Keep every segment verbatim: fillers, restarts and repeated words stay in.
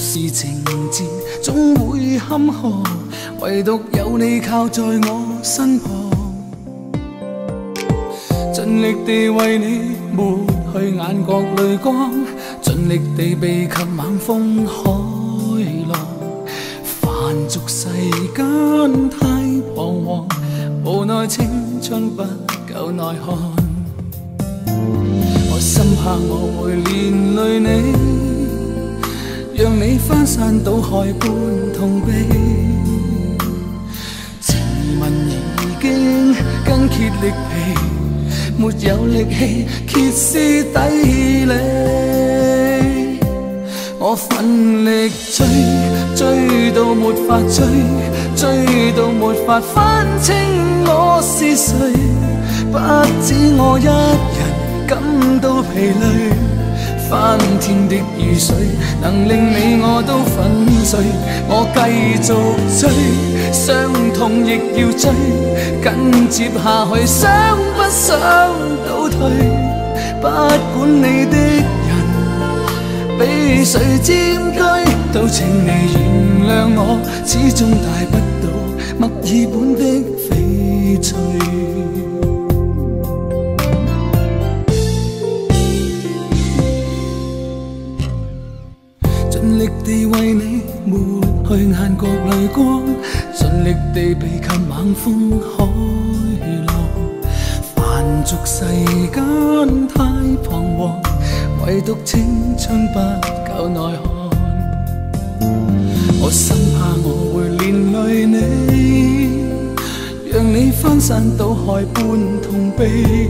是情節總會坎坷，唯獨有你靠在我身旁，盡力地為你抹去眼角淚光，盡力地避及猛風海浪。凡俗世間太彷徨，無奈青春不夠耐看。我深怕我會連累你，讓你翻山倒海般痛悲。自問已經筋竭力疲，沒有力氣歇斯底里。我奮力追，追到沒法追，追到沒法分清我是誰。不止我一人感到疲累，翻天的雨水能令你我都粉碎。我繼續追，傷痛亦要追，緊接下去想不想倒退。不管你的人被誰佔據，都請你原諒我，始終帶不到墨爾本的翡翠。盡力地為你抹去眼角淚光，盡力地避及猛風海浪。凡俗世間太彷徨，唯獨青春不夠耐看。我深怕我會連累你，讓你翻山倒海般痛悲。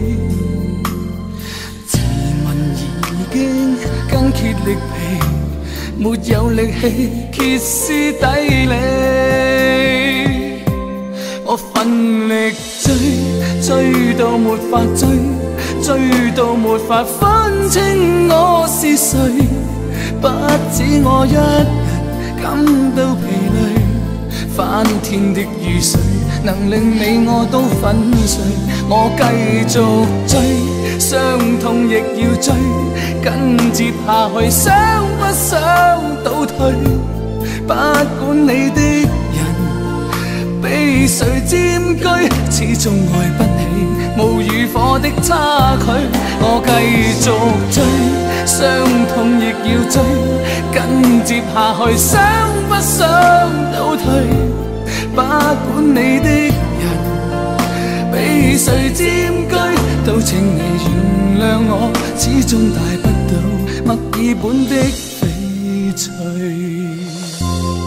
自問已經筋竭力疲，沒有力氣歇斯底里。我奮力追，追到沒法追，追到沒法分清我是誰。不止我一人感到疲累，翻天的雨水能令你我都粉碎。我繼續追，傷痛亦要追，緊接下去想不想倒退。不管你的人被誰佔據，始終愛不起無與火的差距。我繼續追，傷痛亦要追，緊接下去想不想倒退。不管你的人被誰佔據，都請你原諒我，始終帶不到墨爾本的翡翠。